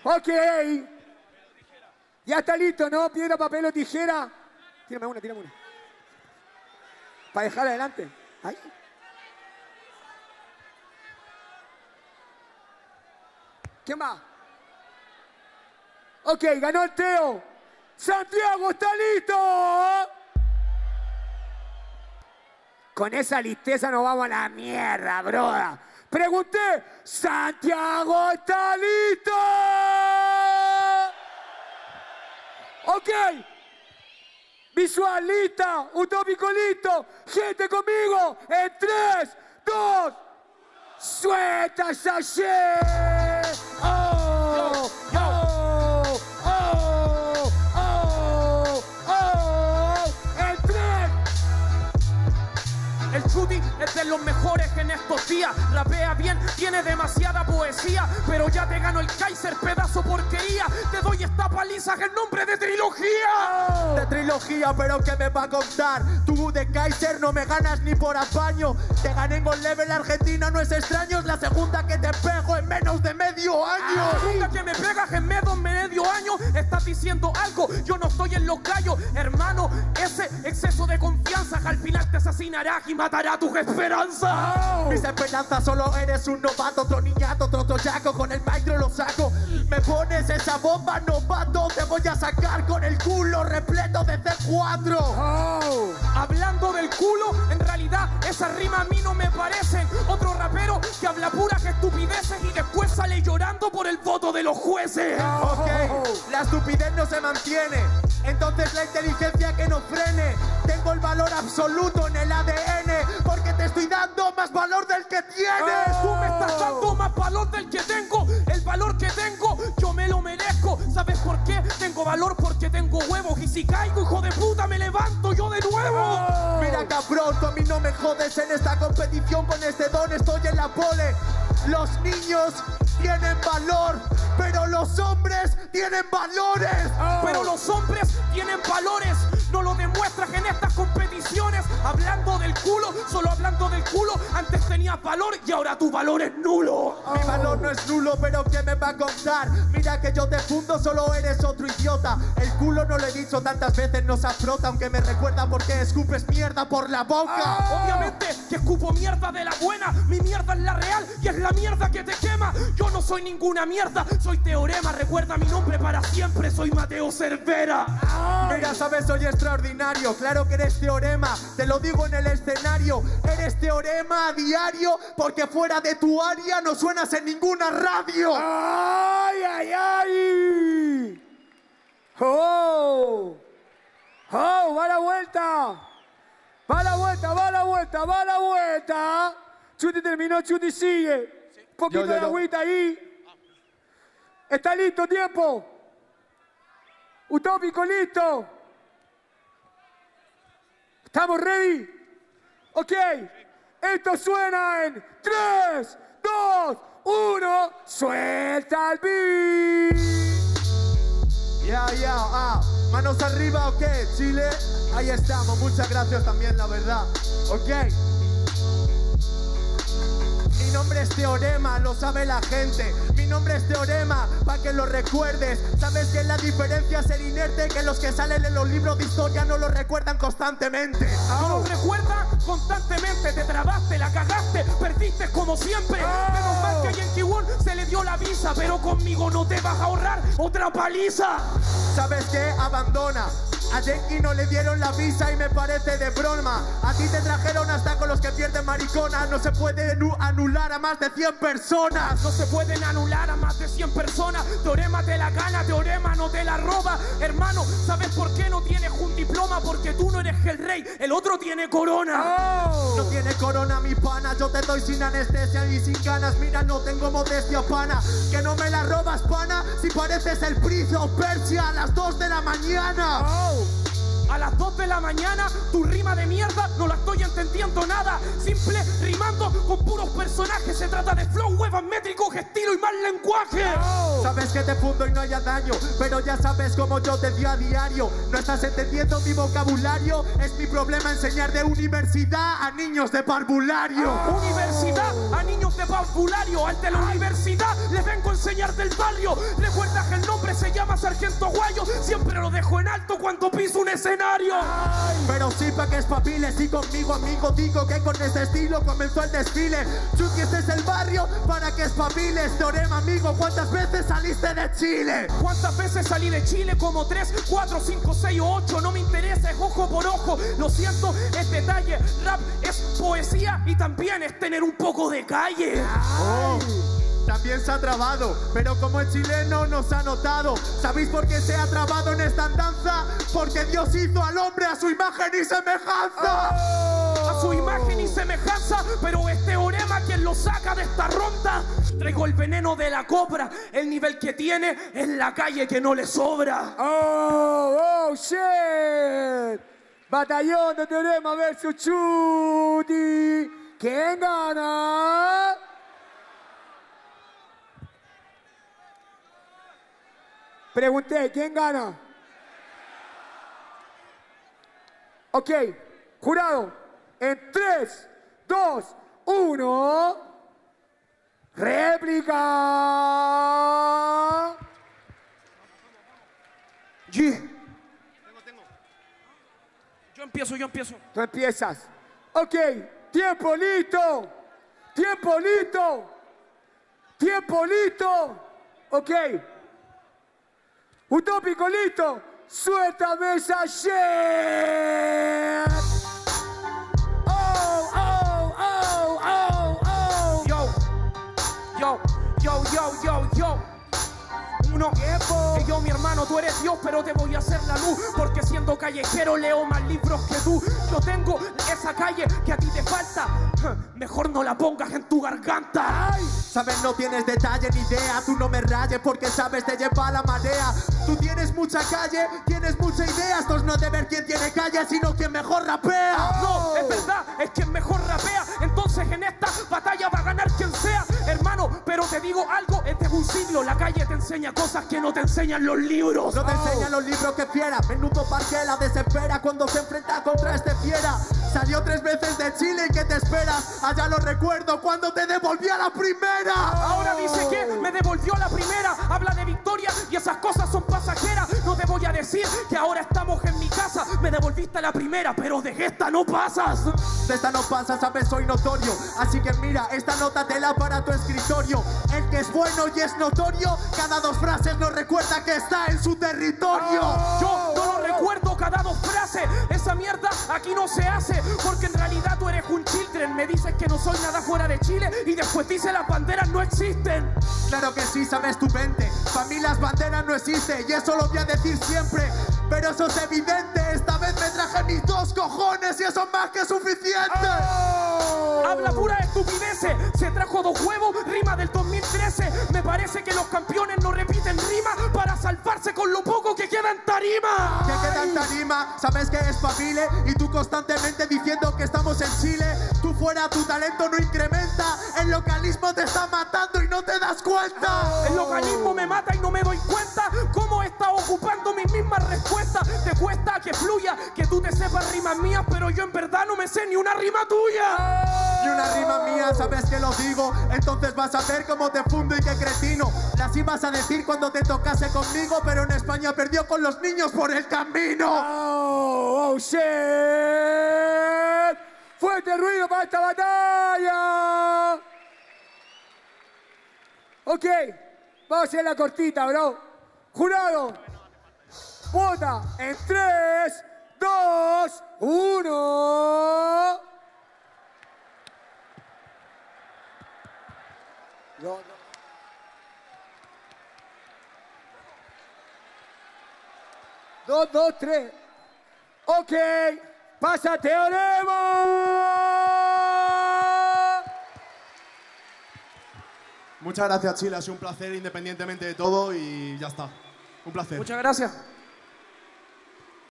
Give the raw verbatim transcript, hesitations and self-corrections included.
Ok. Ya está listo, ¿no? Piedra, papel o tijera. Tírame una, tírame una. Para dejarla adelante. Ahí. ¿Quién más? Ok, ganó el Teo. Santiago, ¿está listo? Con esa listeza nos vamos a la mierda, broda. Pregunté, ¿Santiago está listo? Ok. Visual, lista. Utópico, listo. Gente conmigo. En tres, dos. Suelta esa shit. Oh, oh, oh, oh, oh. En tres. El Chuti es de los mejores en estos días. Rapea bien, tiene demasiada poesía. Pero ya te ganó el Kaiser, pedazo porquería. Te doy esta paliza en nombre de trilogía. Oh. De trilogía, pero ¿qué me va a contar? Tú de Kaiser no me ganas ni por apaño. Te gané en Gol Level Argentina, no es extraño. Es la segunda que te pego en menos de medio año. La segunda que me pegas en menos de medio año. Estás diciendo algo, yo no estoy en los gallos. Hermano, ese exceso de confianza que al final te asesinará y matará tus esperanzas. Oh. Mis esperanzas, solo eres un novato, otro niñato, otro toyaco. Con el micro lo saco. Me pones esa bomba, novato. Te voy a sacar con el culo repleto de C cuatro. Oh. Hablando del culo, en realidad esas rimas a mí no me parecen. Otro rapero que habla puras estupideces y después sale llorando por el voto de los jueces. Oh. Ok, la estupidez no se mantiene. Entonces la inteligencia que nos frene. Tengo el valor absoluto en el A D N. Porque te estoy dando más valor del que tienes. Oh. Tú me estás dando más valor del que tengo. El valor que tengo, yo me lo merezco. ¿Sabes por qué? Tengo valor porque tengo huevos. Y si caigo, hijo de puta, me levanto yo de nuevo. Oh. Mira cabrón, tú a mí no me jodes en esta competición. Con este don estoy en la pole. Los niños tienen valor, pero los hombres tienen valores. Oh. Pero los hombres tienen valores. No lo demuestras en estas competiciones. Hablando del culo, solo hablando del culo. Antes tenías valor y ahora tu valor es nulo. Mi valor no es nulo, pero ¿qué me va a contar? Mira que yo te fundo, solo eres otro idiota. El culo no lo he dicho tantas veces, no se afrota. Aunque me recuerda porque escupes mierda por la boca. Oh. Obviamente que escupo mierda de la buena. Mi mierda es la real y es la mierda que te quema. Yo no soy ninguna mierda, soy Teorema. Recuerda mi nombre para siempre, soy Mateo Cervera. Mira, sabes, soy extraordinario. Claro que eres Teorema, te lo digo en el escenario. Eres Teorema a diario, porque fuera de tu área no suenas en ninguna radio. ¡Ay, ay, ay! ¡Oh! ¡Oh! ¡Va la vuelta! ¡Va la vuelta, va la vuelta, va la vuelta! Chuti terminó, Chuti sigue. Un poquito Yo, yo, de yo. agüita ahí. ¿Está listo, tiempo? Utópico, listo. ¿Estamos ready? Ok. Esto suena en tres, dos, uno. ¡Suelta el beat! Ya, ya, ah. Manos arriba, ok, Chile. Ahí estamos, muchas gracias también, la verdad. Ok. Mi nombre es Teorema, lo sabe la gente. Mi nombre es Teorema, pa' que lo recuerdes. ¿Sabes qué es la diferencia ser inerte? Que los que salen en los libros de historia no lo recuerdan constantemente. No lo recuerdan constantemente. Te trabaste, la cagaste, perdiste como siempre. Oh. Menos mal que a Yankee One se le dio la visa, pero conmigo no te vas a ahorrar otra paliza. ¿Sabes qué? Abandona. A Yankee no le dieron la visa y me parece de broma. A ti te trajeron hasta con los que pierden maricona. No se puede anular a más de cien personas. No se pueden anular a más de cien personas. Teorema te la gana, Teorema no te la roba. Hermano, ¿sabes por qué no tienes un diploma? Porque tú no eres el rey, el otro tiene corona. Oh. No tiene corona mi pana, yo te doy sin anestesia y sin ganas. Mira, no tengo modestia, pana. Que no me la robas, pana, si pareces el príncipe Persia a las dos de la mañana. Oh. A las dos de la mañana, tu rima de mierda no la estoy entendiendo nada. Simple rimando con puros personajes. Se trata de flow, huevas métricos, estilo y más lenguaje. Oh. Sabes que te fundo y no haya daño, pero ya sabes cómo yo te dio a diario. No estás entendiendo mi vocabulario. Es mi problema enseñar de universidad a niños de parvulario. Oh. Universidad a niños de parvulario. Al de la universidad les vengo a enseñar del barrio. Recuerda que el nombre se llama Sargento Guayo. Siempre lo dejo en alto cuando piso un escenario. Pero sí pa' que espabiles y conmigo amigo digo que con este estilo comenzó el desfile. Chucky, este es el barrio para que espabiles. Teorema amigo, ¿cuántas veces saliste de Chile? ¿Cuántas veces salí de Chile? Como tres, cuatro, cinco, seis o ocho. No me interesa, es ojo por ojo. Lo siento, es detalle. Rap es poesía y también es tener un poco de calle. Oh. También se ha trabado, pero como el chileno nos ha notado. ¿Sabéis por qué se ha trabado en esta andanza? Porque Dios hizo al hombre a su imagen y semejanza. Oh. A su imagen y semejanza, pero es teorema quien lo saca de esta ronda. Traigo el veneno de la cobra, el nivel que tiene en la calle que no le sobra. Oh, oh, shit. Batallón de Teorema versus Chucky. ¿Quién gana? Pregunté, ¿quién gana? Ok, jurado, en tres, dos, uno, réplica. Yeah. Tengo, tengo. Yo empiezo, yo empiezo. Tú empiezas. Ok, tiempo listo. Tiempo listo. Tiempo listo. Ok. Utópico listo. Suéltame esa shit. Oh, oh, oh, oh, oh. Yo, yo, yo, yo, yo, yo. Uno, Tiempo. que yo, mi hermano, tú eres Dios, pero te voy a hacer la luz. Porque siendo callejero leo más libros que tú. Yo tengo esa calle que a ti te falta. Mejor no la pongas en tu garganta. Ay. Sabes, no tienes detalle ni idea. Tú no me rayes porque sabes te lleva la marea. Tú tienes mucha calle, tienes mucha idea. Esto no es de ver quién tiene calle, sino quien mejor rapea. No, es verdad, es quien mejor rapea. Entonces en esta batalla va a ganar quien sea. Hermano, pero te digo algo, este es un siglo. La calle te enseña cosas que no te enseñan los libros. No te enseñan los libros que fiera. Menudo parque la desespera cuando se enfrenta contra este fiera. Salió tres veces de Chile y ¿qué te esperas? Allá lo recuerdo cuando te devolví a la primera. Ahora dice que me devolvió la primera. Habla de victoria y esas cosas son pasajeras. No te voy a decir que ahora estamos en mi casa. Me devolviste a la primera, pero de esta no pasas. De esta no pasa, sabes, soy notorio. Así que mira, esta nota te la para tu escritorio. El que es bueno y es notorio, cada dos frases nos recuerda que está en su territorio. Yo no lo recuerdo cada dos frases. Esa mierda aquí no se hace. Porque en realidad tú eres un children. Me dices que no soy nada fuera de Chile y después dices las banderas no existen. Claro que sí, sabes tu mente. Para mí las banderas no existen y eso lo voy a decir siempre. Pero eso es evidente. Esta vez me traje mis dos cojones y eso es más que suficiente. Oh. Habla pura estupideces. Se trajo dos huevos, rima del dos mil trece. Me parece que los campeones no repiten rima para salvarse con lo poco que queda en tarima. Que queda en tarima, sabes que es familia y tú constantemente diciendo que estamos en Chile. Tú fuera, tu talento no incrementa. El localismo te está matando y no te das cuenta. El localismo me mata y no me doy cuenta cómo está ocupando mis mismas respuestas. Te cuesta que fluya, que tú te sepas rimas mías, pero yo en verdad no me sé ni una rima tuya. Ni una rima mía, sabes que lo digo. Entonces vas a ver cómo te fundo y qué cretino. Las ibas a decir cuando te tocase conmigo, pero en España perdió con los niños por el camino. Oh, oh, shit. Fuerte ruido para esta batalla. Ok, vamos a hacer la cortita, bro. Jurado, vota en tres, dos, uno. No, no. Dos, dos, tres. Ok, pasa Teorema. Muchas gracias, Chile. Ha sido un placer independientemente de todo y ya está. Un placer. Muchas gracias.